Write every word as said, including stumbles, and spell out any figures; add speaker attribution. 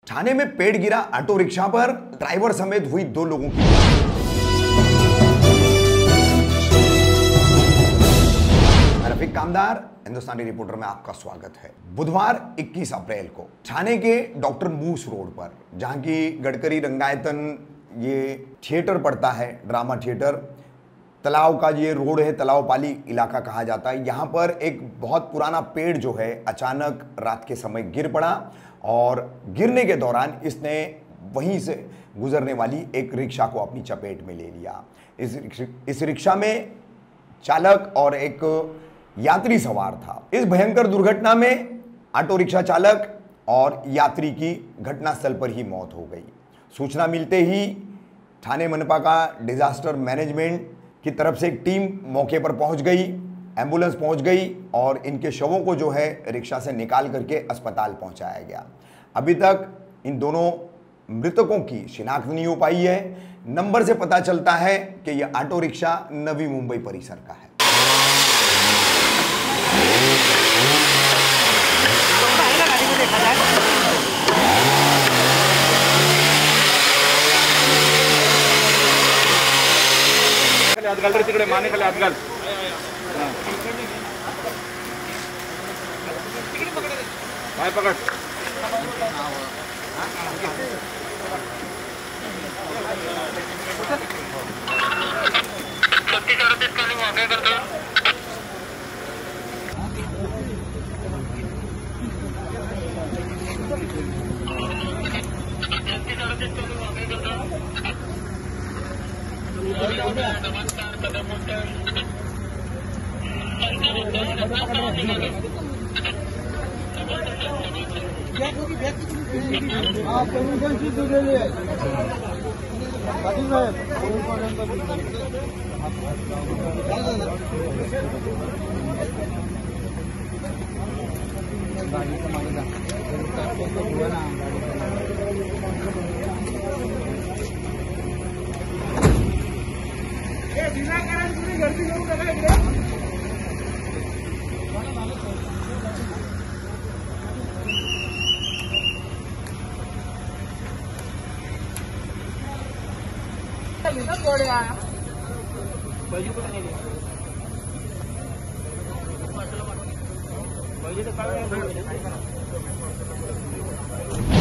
Speaker 1: ठाणे में पेड़ गिरा ऑटो रिक्शा पर, ड्राइवर समेत हुई दो लोगों की। रफीक कामदार, हिंदुस्तानी रिपोर्टर में आपका स्वागत है। बुधवार इक्कीस अप्रैल को ठाणे के डॉक्टर मूस रोड पर, जहां की गडकरी रंगायतन ये थिएटर पड़ता है, ड्रामा थिएटर, तालाब का ये रोड है, तालाब पाली इलाका कहा जाता है। यहाँ पर एक बहुत पुराना पेड़ जो है अचानक रात के समय गिर पड़ा और गिरने के दौरान इसने वहीं से गुजरने वाली एक रिक्शा को अपनी चपेट में ले लिया। इस इस रिक्शा में चालक और एक यात्री सवार था। इस भयंकर दुर्घटना में ऑटो रिक्शा चालक और यात्री की घटनास्थल पर ही मौत हो गई। सूचना मिलते ही ठाणे मनपा का डिजास्टर मैनेजमेंट की तरफ से एक टीम मौके पर पहुंच गई, एम्बुलेंस पहुंच गई और इनके शवों को जो है रिक्शा से निकाल करके अस्पताल पहुंचाया गया। अभी तक इन दोनों मृतकों की शिनाख्त नहीं हो पाई है। नंबर से पता चलता है कि यह ऑटो रिक्शा नवी मुंबई परिसर का है।
Speaker 2: आजकाल रे तिकडे माने खाली आजकाल पाय पकड छत्तीस अड़तीस कॉलिंग आगे कर दो। छत्तीस अड़तीस कॉलिंग आगे कर दो। पहिले तर काय